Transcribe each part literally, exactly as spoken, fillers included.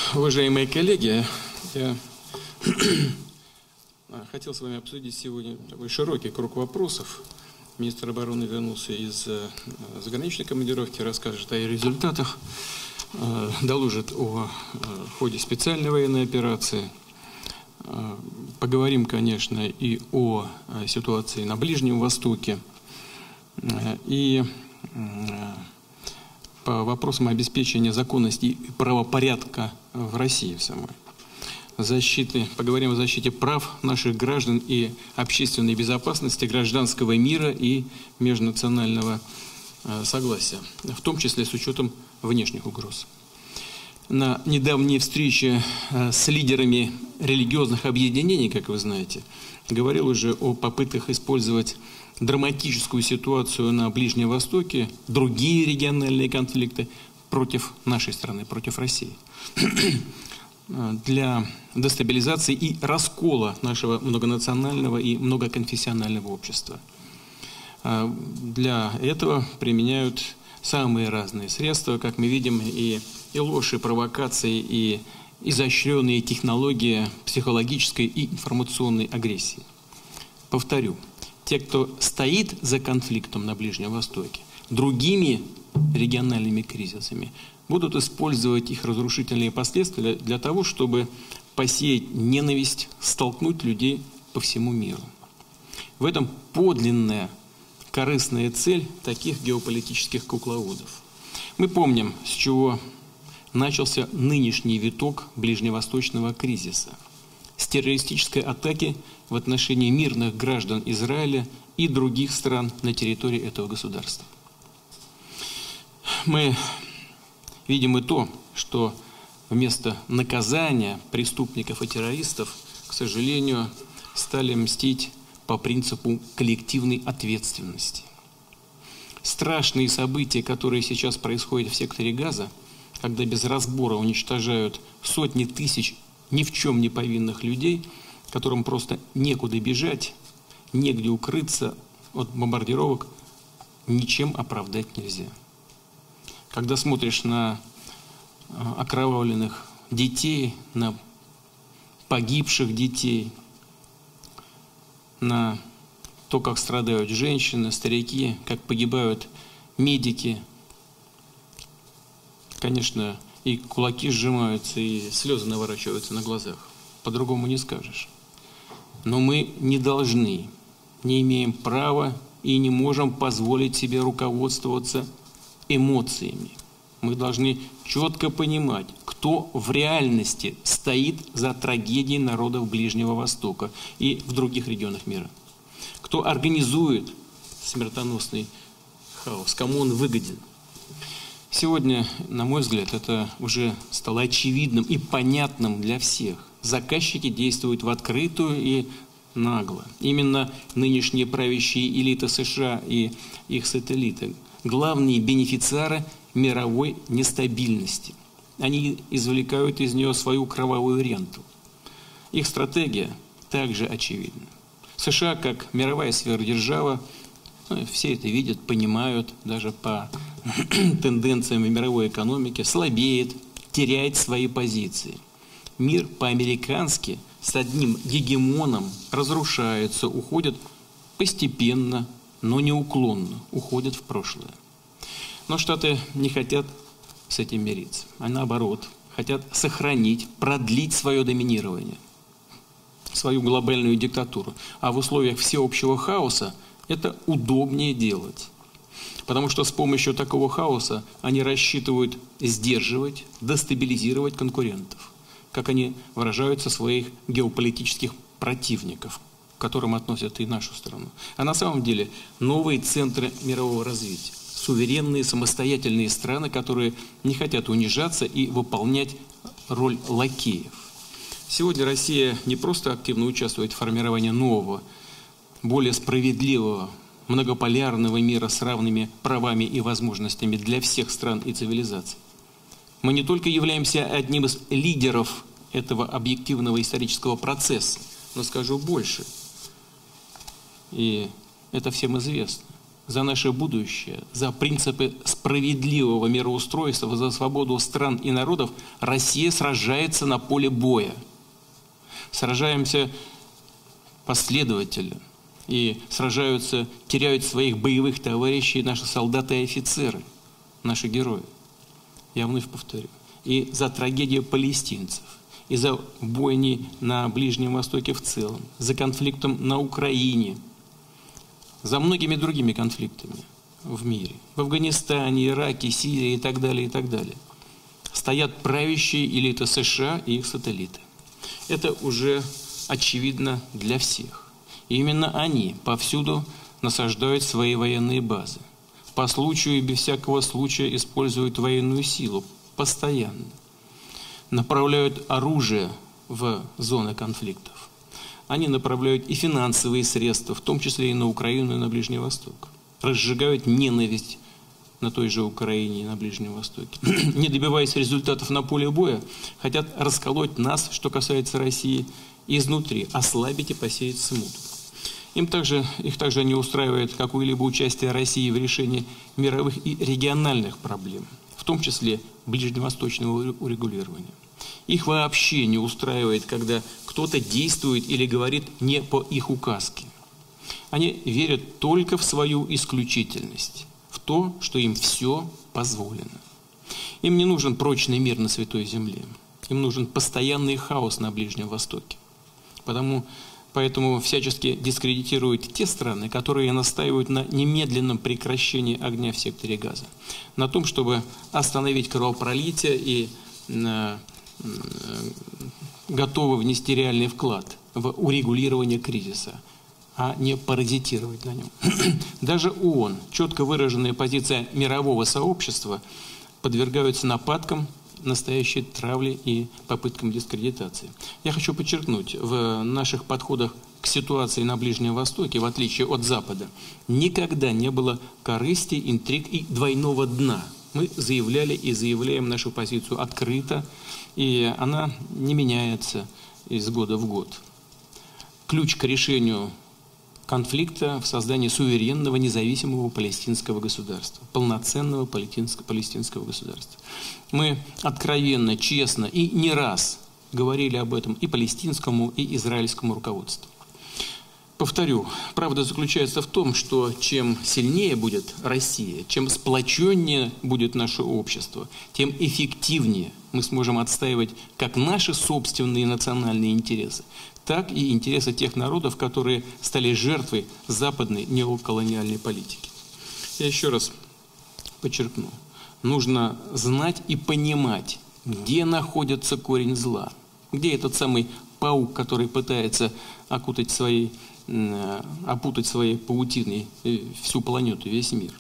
Уважаемые коллеги, я хотел с вами обсудить сегодня такой широкий круг вопросов. Министр обороны вернулся из заграничной командировки, расскажет о результатах, доложит о ходе специальной военной операции. Поговорим, конечно, и о ситуации на Ближнем Востоке, и по вопросам обеспечения законности и правопорядка в России самой. Защиты, поговорим о защите прав наших граждан и общественной безопасности, гражданского мира и межнационального согласия, в том числе с учетом внешних угроз. На недавней встрече с лидерами религиозных объединений, как вы знаете, говорил уже о попытках использовать драматическую ситуацию на Ближнем Востоке, другие региональные конфликты против нашей страны, против России, для дестабилизации и раскола нашего многонационального и многоконфессионального общества. Для этого применяют самые разные средства, как мы видим, и, и ложь, и провокации, и изощренные технологии психологической и информационной агрессии. Повторю, те, кто стоит за конфликтом на Ближнем Востоке, другими региональными кризисами, будут использовать их разрушительные последствия для того, чтобы посеять ненависть, столкнуть людей по всему миру. В этом подлинная корыстная цель таких геополитических кукловодов. Мы помним, с чего начался нынешний виток ближневосточного кризиса. С террористической атаки в отношении мирных граждан Израиля и других стран на территории этого государства. Мы видим и то, что вместо наказания преступников и террористов, к сожалению, стали мстить по принципу коллективной ответственности. Страшные события, которые сейчас происходят в секторе Газа, когда без разбора уничтожают сотни тысяч ни в чем не повинных людей, которым просто некуда бежать, негде укрыться от бомбардировок, ничем оправдать нельзя. Когда смотришь на окровавленных детей, на погибших детей, на то, как страдают женщины, старики, как погибают медики, конечно, и кулаки сжимаются, и слезы наворачиваются на глазах. По-другому не скажешь. Но мы не должны, не имеем права и не можем позволить себе руководствоваться эмоциями. Мы должны четко понимать, кто в реальности стоит за трагедией народов Ближнего Востока и в других регионах мира. Кто организует смертоносный хаос, кому он выгоден. Сегодня, на мой взгляд, это уже стало очевидным и понятным для всех. Заказчики действуют в открытую и нагло. Именно нынешние правящие элиты США и их сателлиты – главные бенефициары мировой нестабильности. Они извлекают из нее свою кровавую ренту. Их стратегия также очевидна. США, как мировая сверхдержава, ну, все это видят, понимают, даже по тенденциям в мировой экономике, слабеет, теряет свои позиции. Мир по-американски с одним гегемоном разрушается, уходит постепенно, но неуклонно, уходит в прошлое. Но Штаты не хотят с этим мириться, а наоборот, хотят сохранить, продлить свое доминирование, свою глобальную диктатуру. А в условиях всеобщего хаоса это удобнее делать. Потому что с помощью такого хаоса они рассчитывают сдерживать, дестабилизировать конкурентов, как они выражаются, своих геополитических противников, к которым относят и нашу страну. А на самом деле новые центры мирового развития, суверенные самостоятельные страны, которые не хотят унижаться и выполнять роль лакеев. Сегодня Россия не просто активно участвует в формировании нового, более справедливого, многополярного мира с равными правами и возможностями для всех стран и цивилизаций. Мы не только являемся одним из лидеров этого объективного исторического процесса, но скажу больше, и это всем известно. за наше будущее, за принципы справедливого мироустройства, за свободу стран и народов Россия сражается на поле боя. Сражаемся последовательно. И сражаются, теряют своих боевых товарищей наши солдаты и офицеры, наши герои. Я вновь повторю. И за трагедию палестинцев, и за бойни на Ближнем Востоке в целом, за конфликтом на Украине, за многими другими конфликтами в мире, в Афганистане, Ираке, Сирии и так далее, и так далее, стоят правящие элиты США и их сателлиты. Это уже очевидно для всех. И именно они повсюду насаждают свои военные базы. По случаю и без всякого случая используют военную силу постоянно. Направляют оружие в зоны конфликтов. Они направляют и финансовые средства, в том числе и на Украину, и на Ближний Восток. Разжигают ненависть на той же Украине и на Ближнем Востоке. Не добиваясь результатов на поле боя, хотят расколоть нас, что касается России, изнутри, ослабить и посеять смуту. Им также, их также не устраивает какое-либо участие России в решении мировых и региональных проблем, в том числе ближневосточного урегулирования. Их вообще не устраивает, когда кто-то действует или говорит не по их указке. Они верят только в свою исключительность, в то, что им все позволено. Им не нужен прочный мир на Святой Земле. Им нужен постоянный хаос на Ближнем Востоке. Потому Поэтому всячески дискредитируют те страны, которые настаивают на немедленном прекращении огня в секторе Газа, на том, чтобы остановить кровопролитие и э, э, готовы внести реальный вклад в урегулирование кризиса, а не паразитировать на нем. Даже ООН, четко выраженная позиция мирового сообщества, подвергаются нападкам, настоящей травли и попыткам дискредитации. Я хочу подчеркнуть, в наших подходах к ситуации на Ближнем Востоке, в отличие от Запада, никогда не было корысти, интриг и двойного дна. Мы заявляли и заявляем нашу позицию открыто, и она не меняется из года в год. Ключ к решению конфликта в создании суверенного, независимого палестинского государства, полноценного палестинского государства. Мы откровенно, честно и не раз говорили об этом и палестинскому, и израильскому руководству. Повторю, правда заключается в том, что чем сильнее будет Россия, чем сплоченнее будет наше общество, тем эффективнее мы сможем отстаивать как наши собственные национальные интересы, так и интересы тех народов, которые стали жертвой западной неоколониальной политики. Я еще раз подчеркну, нужно знать и понимать, где находится корень зла, где этот самый паук, который пытается окутать своей, опутать своей паутиной всю планету, весь мир.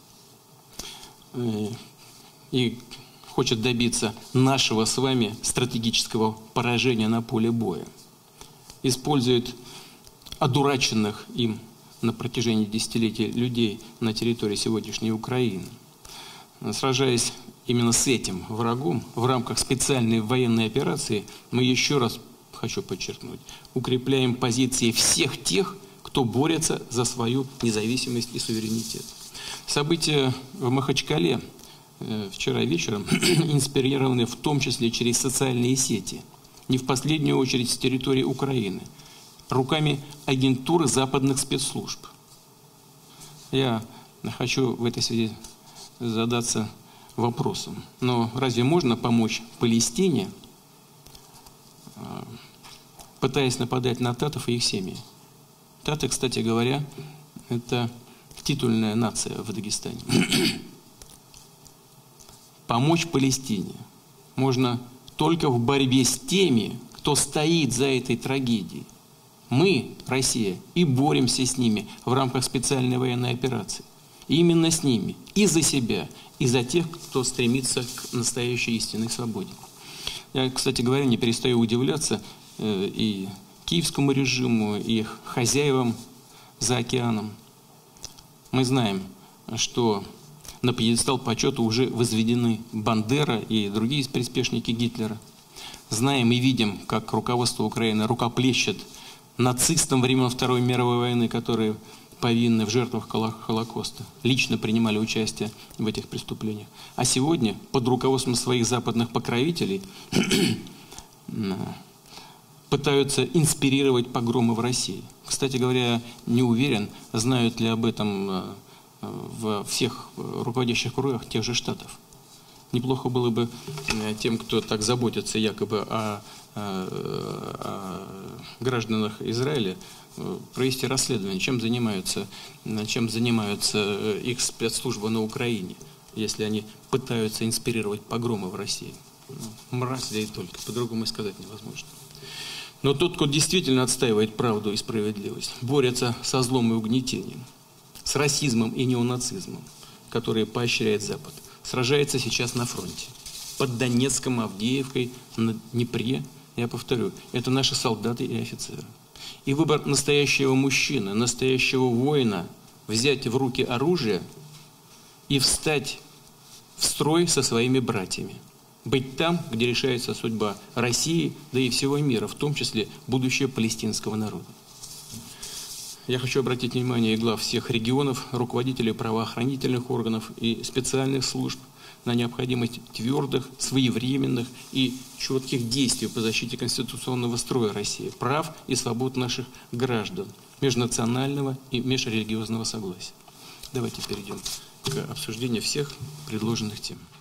И хочет добиться нашего с вами стратегического поражения на поле боя. Использует одураченных им на протяжении десятилетий людей на территории сегодняшней Украины. Сражаясь именно с этим врагом в рамках специальной военной операции, мы еще раз, хочу подчеркнуть, укрепляем позиции всех тех, кто борется за свою независимость и суверенитет. События в Махачкале э, вчера вечером инспирированы в том числе через социальные сети, не в последнюю очередь с территории Украины, руками агентуры западных спецслужб. Я хочу в этой связи задаться вопросом. Но разве можно помочь Палестине, пытаясь нападать на татов и их семьи? Таты, кстати говоря, это титульная нация в Дагестане. Помочь Палестине можно только в борьбе с теми, кто стоит за этой трагедией. Мы, Россия, и боремся с ними в рамках специальной военной операции. И именно с ними, и за себя, и за тех, кто стремится к настоящей истинной свободе. Я, кстати говоря, не перестаю удивляться э, и киевскому режиму, и их хозяевам за океаном. Мы знаем, что на пьедестал почета уже возведены Бандера и другие приспешники Гитлера. Знаем и видим, как руководство Украины рукоплещет нацистам времен Второй мировой войны, которые повинны в жертвах Холокоста, лично принимали участие в этих преступлениях. А сегодня под руководством своих западных покровителей пытаются инспирировать погромы в России. Кстати говоря, не уверен, знают ли об этом во всех руководящих кругах тех же Штатов. Неплохо было бы тем, кто так заботится якобы о, о, о гражданах Израиля, провести расследование, чем занимаются, чем занимаются их спецслужбы на Украине, если они пытаются инспирировать погромы в России. Мразь, да и только, по-другому и сказать невозможно. Но тот, кто действительно отстаивает правду и справедливость, борется со злом и угнетением, с расизмом и неонацизмом, которые поощряет Запад, сражается сейчас на фронте. Под Донецком, Авдеевкой, на Днепре, я повторю, это наши солдаты и офицеры. И выбор настоящего мужчины, настоящего воина, взять в руки оружие и встать в строй со своими братьями. Быть там, где решается судьба России, да и всего мира, в том числе будущее палестинского народа. Я хочу обратить внимание и глав всех регионов, руководителей правоохранительных органов и специальных служб на необходимость твердых, своевременных и четких действий по защите конституционного строя России, прав и свобод наших граждан, межнационального и межрелигиозного согласия. Давайте перейдем к обсуждению всех предложенных тем.